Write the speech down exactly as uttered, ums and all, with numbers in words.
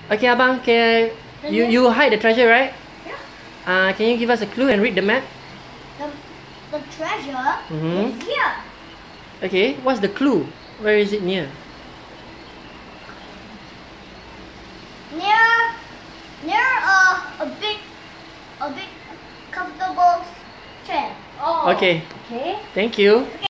Okay, Abang, can you you hide the treasure, right? Yeah. Uh, can you give us a clue and read the map? The, the treasure Mm-hmm. is here. Okay, what's the clue? Where is it near? Near, near a a big, a big comfortable chair. Oh. Okay. Okay. Thank you.